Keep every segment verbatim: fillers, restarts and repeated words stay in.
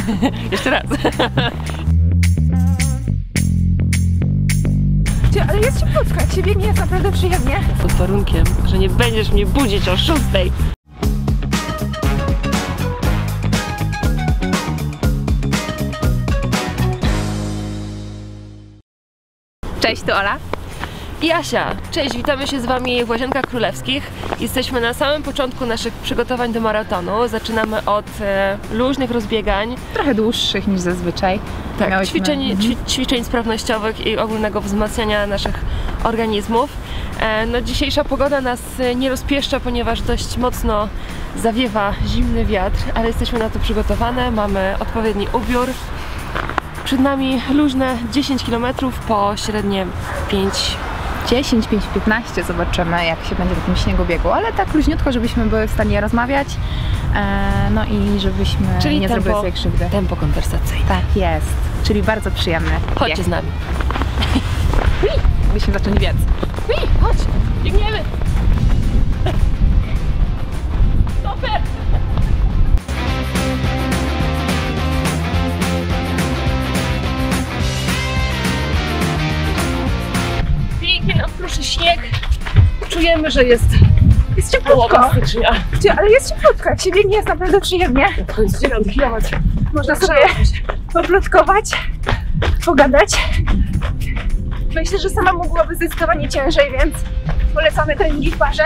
Jeszcze raz. Ale jest cieplutko, jak się biegnie, jest naprawdę przyjemnie. Pod warunkiem, że nie będziesz mnie budzić o szóstej. Cześć, to Ola i Asia. Cześć, witamy się z Wami w Łazienkach Królewskich. Jesteśmy na samym początku naszych przygotowań do maratonu. Zaczynamy od e, luźnych rozbiegań. Trochę dłuższych niż zazwyczaj. Tak, Miałyśmy... ćwiczeń, mhm. ćwi, ćwiczeń sprawnościowych i ogólnego wzmacniania naszych organizmów. E, no, dzisiejsza pogoda nas nie rozpieszcza, ponieważ dość mocno zawiewa zimny wiatr, ale jesteśmy na to przygotowane, mamy odpowiedni ubiór. Przed nami luźne dziesięć kilometrów po średnie pięć. dziesięć, pięć, piętnaście, zobaczymy jak się będzie w takim śniegobiegu, ale tak luźniutko, żebyśmy były w stanie rozmawiać, e, no i żebyśmy czyli nie tempo, zrobiły sobie krzywdy. Tempo konwersacyjne. Tak jest, czyli bardzo przyjemny. Chodźcie bieg. z nami. Byśmy zaczęli biec. Chodź, biegniemy. Super. Pięknie nam proszę śnieg. Czujemy, że jest, Jest cieplutko, stycznia. ale jest cieplutko, jak się biegnie, jest naprawdę przyjemnie. To jest dziewiąty kilometr. Można sobie poplotkować, pogadać. Myślę, że samemu byłoby zdecydowanie ciężej, więc polecamy treningi w parze.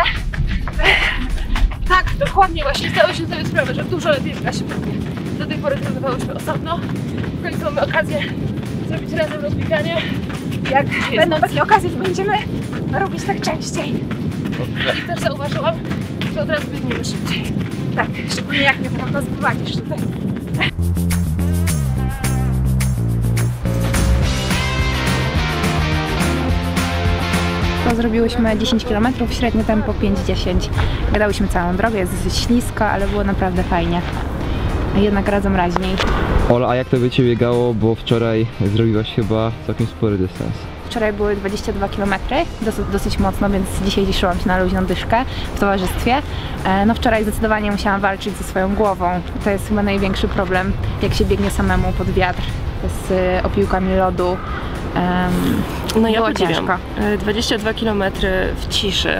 Tak, dokładnie, właśnie zdałyśmy sobie sprawę, że dużo lepiej wygra się pewnie. Do tej pory trenowałyśmy osobno. W końcu mamy okazję zrobić razem rozbieganie. Jak będą takie okazje, to będziemy robić tak częściej. I też zauważyłam, że od razu biegniemy szybciej. Tak, szczególnie jak mnie tam rozprowadzisz tutaj. To zrobiłyśmy dziesięć kilometrów, średnie tempo pięć dziesięć. Gadałyśmy całą drogę, jest ślisko, ale było naprawdę fajnie. A jednak razem raźniej. Ola, a jak to by Cię biegało, bo wczoraj zrobiłaś chyba całkiem spory dystans. Wczoraj były dwadzieścia dwa kilometry, dosyć, dosyć mocno, więc dzisiaj cieszyłam się na luźną dyszkę w towarzystwie. No wczoraj zdecydowanie musiałam walczyć ze swoją głową. To jest chyba największy problem, jak się biegnie samemu pod wiatr z opiłkami lodu. Um, no ja było podziwiam. ciężko. dwadzieścia dwa kilometry w ciszy.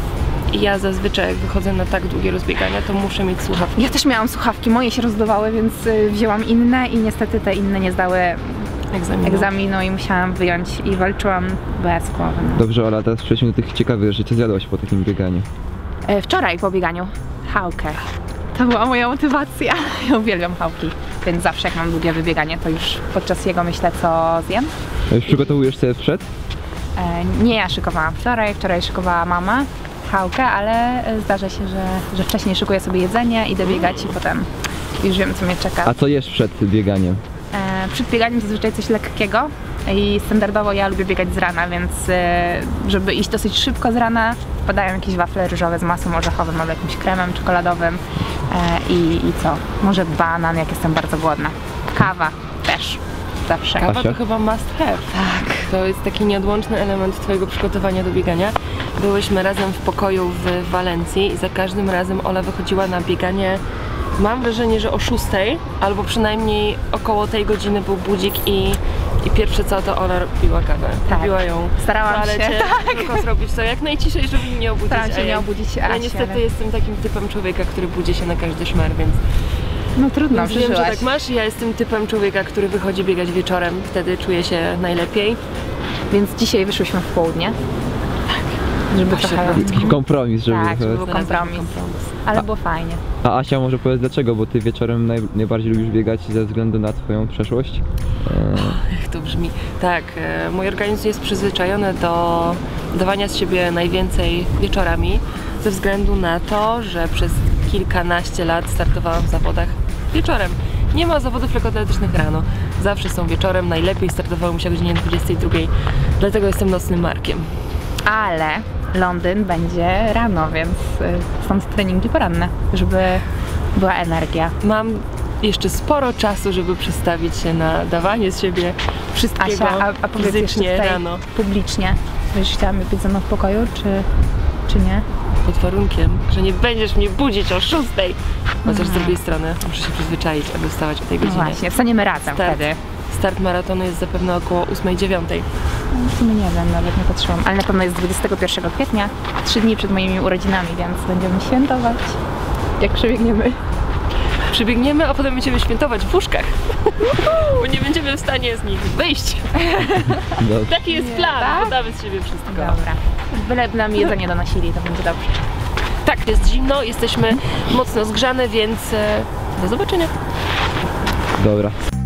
I ja zazwyczaj jak wychodzę na tak długie rozbiegania, to muszę mieć słuchawki. Ja też miałam słuchawki, moje się rozbywały, więc wzięłam inne i niestety te inne nie zdały egzaminu, egzaminu i musiałam wyjąć i walczyłam bez głowy. No. Dobrze, Ola, teraz przejdźmy do tych ciekawych rzeczy. Co zjadłaś po takim bieganiu? E, wczoraj po bieganiu chałkę. To była moja motywacja. Ja uwielbiam chałki, więc zawsze jak mam długie wybieganie, to już podczas jego myślę, co zjem. A już przygotowujesz sobie przed? E, nie ja szykowałam wczoraj, wczoraj szykowała mama chałkę, ale zdarza się, że, że wcześniej szykuję sobie jedzenie, idę biegać i potem już wiem, co mnie czeka. A co jesz przed bieganiem? E, przed bieganiem zazwyczaj coś lekkiego i standardowo ja lubię biegać z rana, więc e, żeby iść dosyć szybko z rana, wpadają jakieś wafle ryżowe z masłem orzechowym albo jakimś kremem czekoladowym e, i, i co? Może banan, jak jestem bardzo głodna. Kawa też. Zawsze. Kawa to chyba must have. Tak. To jest taki nieodłączny element Twojego przygotowania do biegania. Byłyśmy razem w pokoju w Walencji i za każdym razem Ola wychodziła na bieganie. Mam wrażenie, że o szóstej, albo przynajmniej około tej godziny był budzik i, i pierwsze co, to Ola robiła kawę. Tak. Robiła ją Starałam w się, tak. tylko zrobić to jak najciszej, żeby mnie nie obudzić. Staram się a nie ja, obudzić Ja Asi, niestety ale... jestem takim typem człowieka, który budzi się na każdy szmer, więc... No trudno, Więc wiem, że przeżyłaś. tak masz. Ja jestem typem człowieka, który wychodzi biegać wieczorem, wtedy czuję się najlepiej. Więc dzisiaj wyszłyśmy w południe. Tak. Żeby Właśnie trochę... Taki kompromis, żeby... Tak, żeby był Znalazłam kompromis. Ale było fajnie. A Asia, może powiedz dlaczego, bo Ty wieczorem naj... najbardziej lubisz biegać ze względu na Twoją przeszłość? E... Jak to brzmi. Tak, e, mój organizm jest przyzwyczajony do dawania z siebie najwięcej wieczorami, ze względu na to, że przez kilkanaście lat startowałam w zawodach wieczorem. Nie ma zawodów lekkoatletycznych rano. Zawsze są wieczorem, najlepiej startowały się o godzinie dwudziestej drugiej, dlatego jestem nocnym markiem. Ale Londyn będzie rano, więc stąd treningi poranne, żeby była energia. Mam jeszcze sporo czasu, żeby przestawić się na dawanie z siebie wszystkiego Asia, a, a powiedz jeszcze fizycznie tutaj rano. publicznie, byś chciała mnie być ze mną w pokoju, czy, czy nie? pod warunkiem, że nie będziesz mnie budzić o szóstej. Chociaż z drugiej strony muszę się przyzwyczaić, aby wstawać o tej No godzinie. właśnie, wstaniemy razem Start, wtedy. start maratonu jest zapewne około ósmej dziewiątej. W sumie nie wiem, nawet nie patrzyłam, ale na pewno jest dwudziestego pierwszego kwietnia, trzy dni przed moimi urodzinami, więc będziemy świętować, jak przebiegniemy. Przybiegniemy, a potem będziemy świętować w łóżkach, bo nie będziemy w stanie z nich wyjść. Dobrze. Taki jest plan, tak? podamy z siebie wszystko. Dobra, byle nam jedzenie donosili, to będzie dobrze. Tak, jest zimno, jesteśmy mocno zgrzane, więc e, do zobaczenia. Dobra.